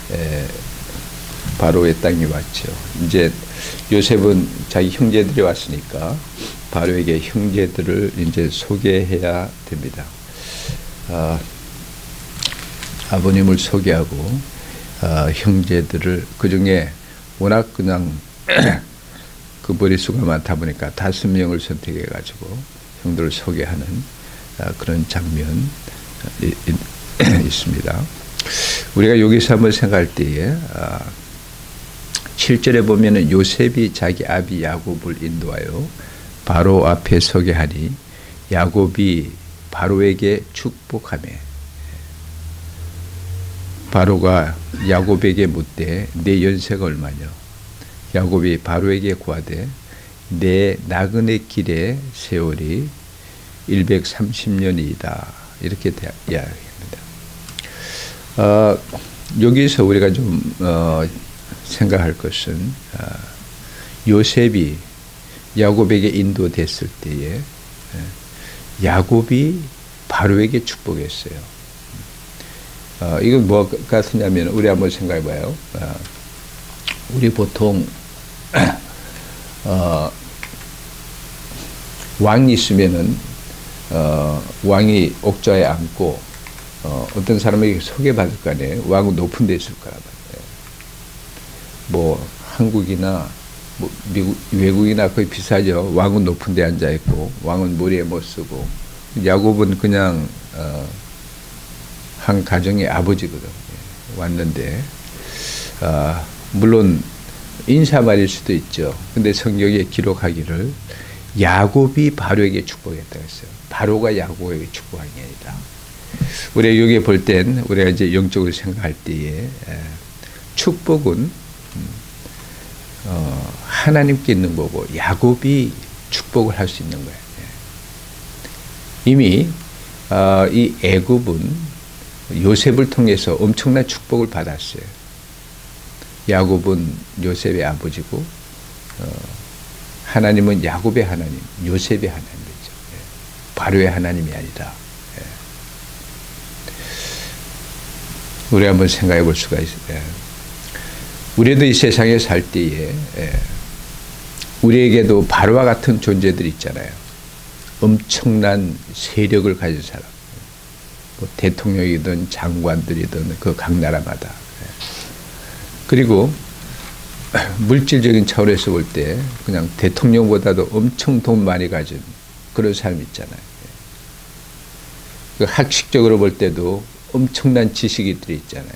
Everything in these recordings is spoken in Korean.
바로의 땅에 왔죠. 이제 요셉은 자기 형제들이 왔으니까 바로에게 형제들을 이제 소개해야 됩니다. 아버님을 소개하고 형제들을, 그 중에 워낙 그냥 그 머릿수가 많다 보니까 5명을 선택해 가지고 형들을 소개하는 그런 장면 있습니다. 우리가 여기서 한번 생각할 때에 7절에 보면은 요셉이 자기 아비 야곱을 인도하여 바로 앞에 서게 하니 야곱이 바로에게 축복하며, 바로가 야곱에게 묻되 내 연세가 얼마냐. 야곱이 바로에게 구하되 내 나그네 길의 세월이 130년이다. 이렇게 이야기합니다. 여기서 우리가 좀 생각할 것은 요셉이 야곱에게 인도됐을 때에 야곱이 바로에게 축복했어요. 이건 뭐 같으냐면, 우리 한번 생각해 봐요. 우리 보통 왕이 있으면은 왕이 옥좌에 앉고 어떤 사람에게 소개받을 거 아니에요. 왕은 높은 데 있을 거란 말이에요. 뭐 한국이나 뭐 미국, 외국이나 거의 비슷하죠. 왕은 높은 데 앉아 있고 왕은 머리에 못 쓰고, 야곱은 그냥 한 가정의 아버지거든. 왔는데 물론 인사말일 수도 있죠. 근데 성경에 기록하기를 야곱이 바로에게 축복했다고 했어요. 바로가 야곱에게 축복한 게 아니라. 우리가 여기 볼 땐 우리가 이제 영적으로 생각할 때에 축복은 하나님께 있는 거고 야곱이 축복을 할 수 있는 거예요. 이미 이 애굽은 요셉을 통해서 엄청난 축복을 받았어요. 야곱은 요셉의 아버지고 하나님은 야곱의 하나님, 요셉의 하나님이죠. 바로의 하나님이 아니라. 우리 한번 생각해 볼 수가 있어요. 우리도 이 세상에 살 때에 우리에게도 바로와 같은 존재들이 있잖아요. 엄청난 세력을 가진 사람, 뭐 대통령이든 장관들이든 그 각 나라마다. 그리고 물질적인 차원에서 볼 때 그냥 대통령보다도 엄청 돈 많이 가진 그런 사람 있잖아요. 그 학식적으로 볼 때도 엄청난 지식인들이 있잖아요.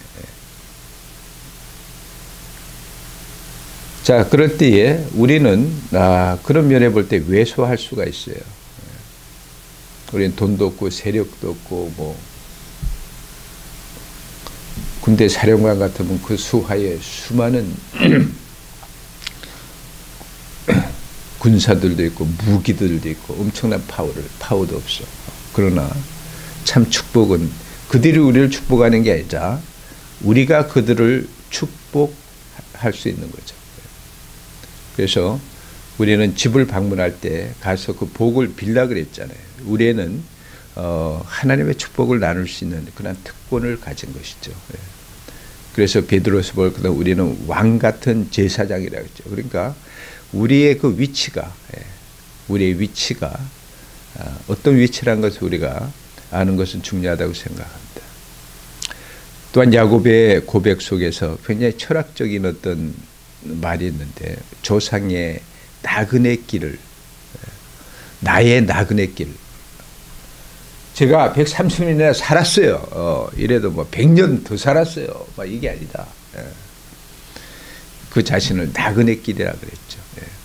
자, 그럴 때에 우리는 그런 면에 볼 때 왜소할 수가 있어요. 우리는 돈도 없고 세력도 없고 뭐 군대 사령관 같으면 그 수하에 수많은 군사들도 있고 무기들도 있고 엄청난 파워도 없어. 그러나 참 축복은 그들이 우리를 축복하는 게 아니라 우리가 그들을 축복할 수 있는 거죠. 그래서 우리는 집을 방문할 때 가서 그 복을 빌라 그랬잖아요. 우리는 하나님의 축복을 나눌 수 있는 그런 특권을 가진 것이죠. 그래서 베드로서 볼 때 우리는 왕 같은 제사장이라고 했죠. 그러니까 우리의 그 위치가, 우리의 위치가 어떤 위치라는 것을 우리가 아는 것은 중요하다고 생각합니다. 또한 야곱의 고백 속에서 굉장히 철학적인 어떤 말이 있는데, 조상의 나그네 길을, 나의 나그네 길. 제가 130년이나 살았어요. 이래도 뭐 100년 더 살았어요. 막 이게 아니다. 그 자신을 나그네 길이라 그랬죠.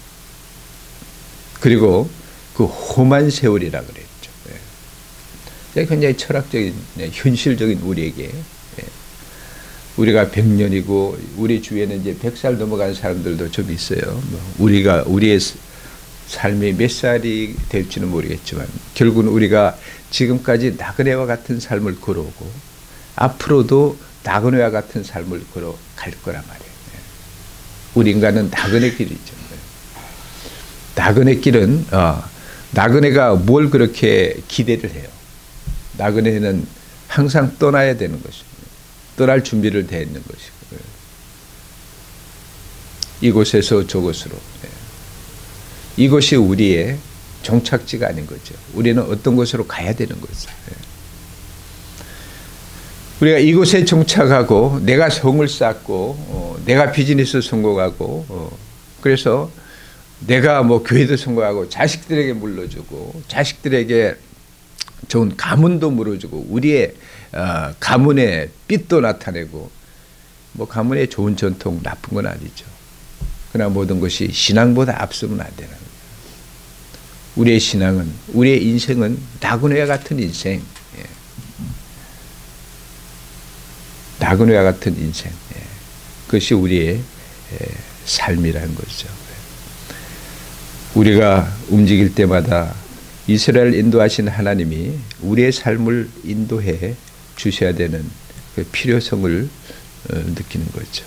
그리고 그 험한 세월이라 그랬죠. 굉장히 철학적인, 현실적인 우리에게, 우리가 100년이고 우리 주위에는 이제 100살 넘어간 사람들도 좀 있어요. 우리의 삶이 몇 살이 될지는 모르겠지만 결국은 우리가 지금까지 나그네와 같은 삶을 걸어오고 앞으로도 나그네와 같은 삶을 걸어갈 거란 말이에요. 우리 인간은 나그네 길이죠. 나그네 길은 나그네가 뭘 그렇게 기대를 해요. 나그네는 항상 떠나야 되는 것입니다. 떠날 준비를 돼 있는 것이고, 이곳에서 저곳으로. 이것이 우리의 종착지가 아닌 거죠. 우리는 어떤 곳으로 가야 되는 거죠. 우리가 이곳에 정착하고 내가 성을 쌓고 내가 비즈니스 성공하고 그래서 내가 뭐 교회도 성공하고 자식들에게 물려주고 자식들에게 좋은 가문도 물어주고 우리의 가문의 빛도 나타내고 뭐 가문의 좋은 전통 나쁜 건 아니죠. 그러나 모든 것이 신앙보다 앞서면 안 되는 거예요. 우리의 신앙은 우리의 인생은 나그네와 같은 인생, 나그네와 같은 인생, 그것이 우리의 삶이라는 거죠. 우리가 움직일 때마다 이스라엘 인도하신 하나님이 우리의 삶을 인도해 주셔야 되는 그 필요성을 느끼는 거죠.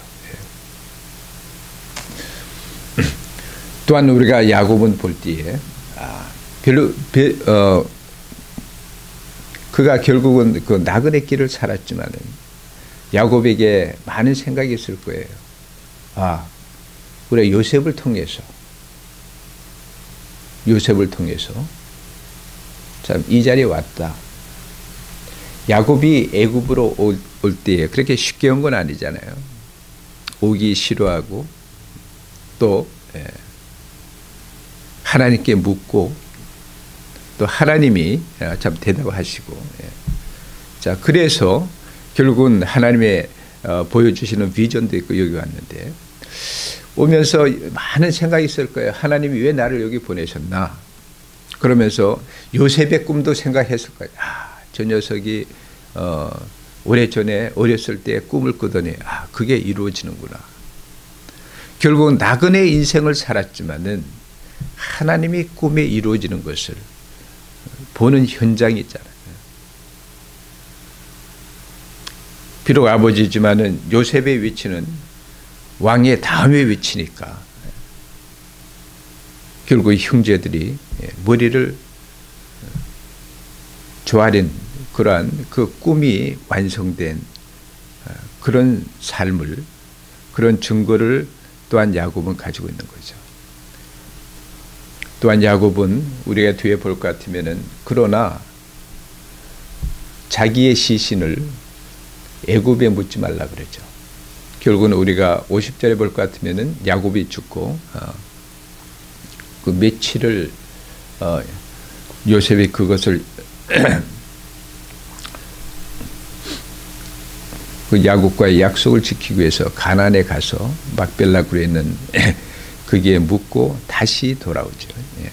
또한 우리가 야곱은 볼 때에 그가 결국은 그 나그네 길을 살았지만은 야곱에게 많은 생각이 있을 거예요. 우리가 요셉을 통해서 참 이 자리에 왔다. 야곱이 애굽으로 올 때에 그렇게 쉽게 온 건 아니잖아요. 오기 싫어하고 또 하나님께 묻고 또 하나님이 참 대답하시고 자 그래서 결국은 하나님의 보여주시는 비전도 있고 여기 왔는데 오면서 많은 생각이 있을 거예요. 하나님이 왜 나를 여기 보내셨나? 그러면서 요셉의 꿈도 생각했을 거예요. 저 녀석이 오래전에 어렸을 때 꿈을 꾸더니 그게 이루어지는구나. 결국은 나그네 인생을 살았지만은 하나님이 꿈에 이루어지는 것을 보는 현장이 있잖아요. 비록 아버지지만은 요셉의 위치는 왕의 다음의 위치니까 결국 형제들이 머리를 조아린 그러한 그 꿈이 완성된 그런 삶을 그런 증거를 또한 야곱은 가지고 있는 거죠. 또한 야곱은 우리가 뒤에 볼 것 같으면은 그러나 자기의 시신을 애굽에 묻지 말라 그러죠. 결국은 우리가 50절에 볼 것 같으면은 야곱이 죽고 그 며칠을 요셉이 그것을 그 야곱과의 약속을 지키기 위해서 가나안에 가서 막벨라 굴에 있는 거기에 묻고 다시 돌아오죠.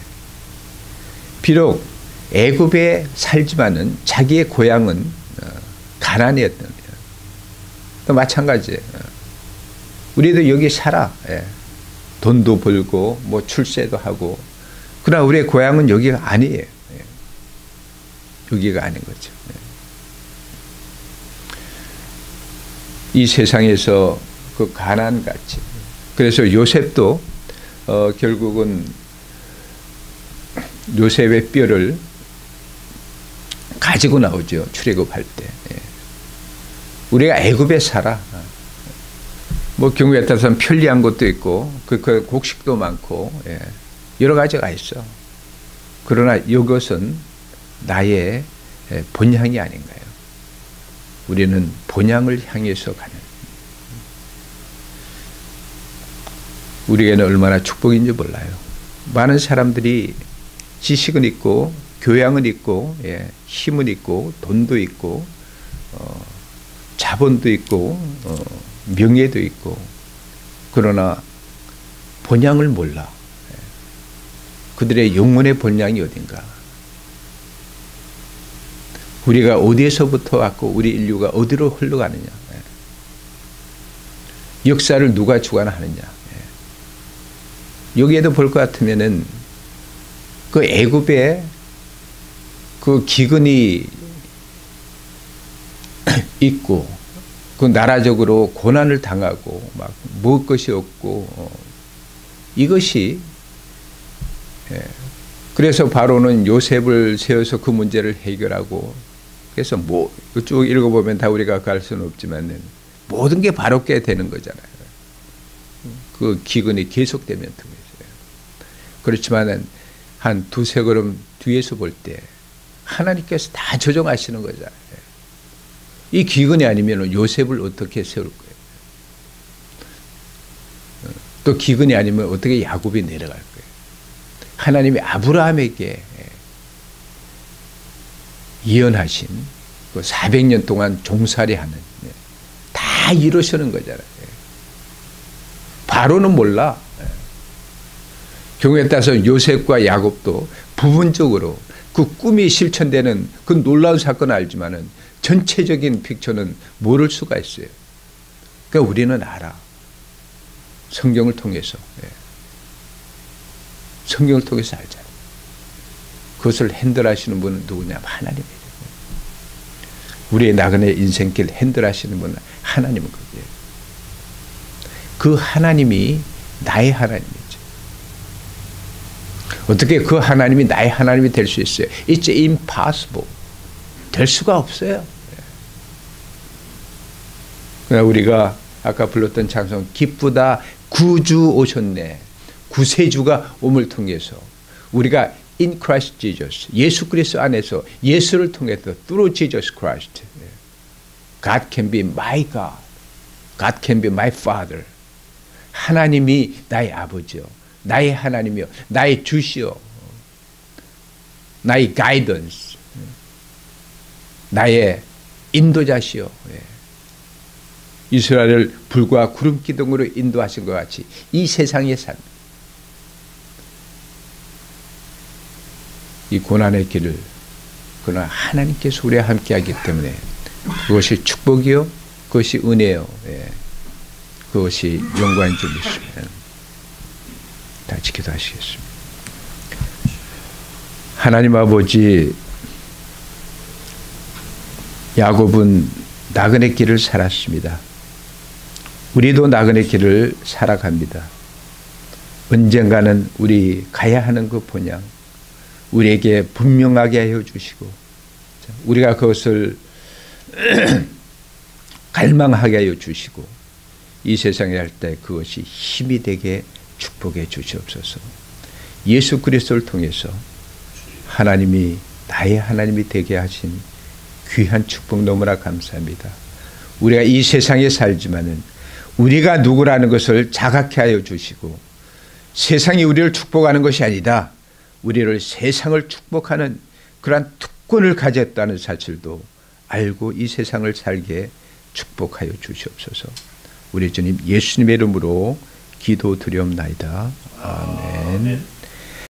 비록 애굽에 살지만은 자기의 고향은 가나안이었던 거예요. 또 마찬가지예요. 우리도 여기 살아. 돈도 벌고 뭐 출세도 하고 그러나 우리의 고향은 여기가 아니에요. 여기가 아닌 거죠. 이 세상에서 그 가나안 같이. 그래서 요셉도 결국은 요셉의 뼈를 가지고 나오죠. 출애굽할 때. 우리가 애굽에 살아. 뭐 경우에 따라서는 편리한 것도 있고 그 곡식도 많고 여러 가지가 있어. 그러나 이것은 나의 본향이 아닌가요? 우리는 본향을 향해서 가는 우리에게는 얼마나 축복인지 몰라요. 많은 사람들이 지식은 있고 교양은 있고 힘은 있고 돈도 있고 자본도 있고 명예도 있고 그러나 본향을 몰라. 그들의 영혼의 본향이 어딘가. 우리가 어디에서부터 왔고 우리 인류가 어디로 흘러가느냐. 역사를 누가 주관하느냐. 여기에도 볼 것 같으면은 그 애굽에 그 기근이 있고 그 나라적으로 고난을 당하고 막 먹을 것이 없고 이것이 그래서 바로는 요셉을 세워서 그 문제를 해결하고 그래서 뭐 쭉 읽어보면 다 우리가 갈 수는 없지만은 모든 게 바롭게 되는 거잖아요. 그 기근이 계속되면 통해서요. 그렇지만은 한 두세 걸음 뒤에서 볼 때 하나님께서 다 조정하시는 거잖아요. 이 기근이 아니면 요셉을 어떻게 세울 거예요? 또 기근이 아니면 어떻게 야곱이 내려갈 거예요? 하나님이 아브라함에게 예언하신 그 400년 동안 종살이하는 다 이루시는 거잖아요. 바로는 몰라. 경우에 따라서 요셉과 야곱도 부분적으로 그 꿈이 실천되는 그 놀라운 사건을 알지만은 전체적인 픽처는 모를 수가 있어요. 그러니까 우리는 알아. 성경을 통해서. 성경을 통해서 알잖아요. 그것을 핸들하시는 분은 누구냐? 하나님이에요. 우리의 나그네 인생길 핸들하시는 분은 하나님은 그게요. 그 하나님이 나의 하나님이죠. 어떻게 그 하나님이 나의 하나님이 될 수 있어요? It's impossible. 될 수가 없어요. 그러나 우리가 아까 불렀던 찬송 기쁘다 구주 오셨네. 구세주가 옴을 통해서 우리가 in Christ Jesus 예수 그리스도 안에서 예수를 통해서 through Jesus Christ God can be my God. God can be my Father. 하나님이 나의 아버지요. 나의 하나님이요. 나의 주시요. 나의 가이던스. 나의 인도자시요. 이스라엘을 불과 구름 기둥으로 인도하신 것 같이 이 세상의 삶, 이 고난의 길을 그러나 하나님께서 우리와 함께하기 때문에 그것이 축복이요, 그것이 은혜요, 그것이 영광인 줄 믿습니다. 다 기도하시겠습니다. 하나님 아버지, 야곱은 나그네 길을 살았습니다. 우리도 나그네 길을 살아갑니다. 언젠가는 우리 가야 하는 그 본향 우리에게 분명하게 하여 주시고 우리가 그것을 갈망하게 하여 주시고 이 세상에 할 때 그것이 힘이 되게 축복해 주시옵소서. 예수 그리스도를 통해서 하나님이 나의 하나님이 되게 하신 귀한 축복 너무나 감사합니다. 우리가 이 세상에 살지만은 우리가 누구라는 것을 자각해 하여 주시고 세상이 우리를 축복하는 것이 아니다. 우리를 세상을 축복하는 그러한 특권을 가졌다는 사실도 알고 이 세상을 살게 축복하여 주시옵소서. 우리 주님 예수님의 이름으로 기도드리옵나이다. 아멘.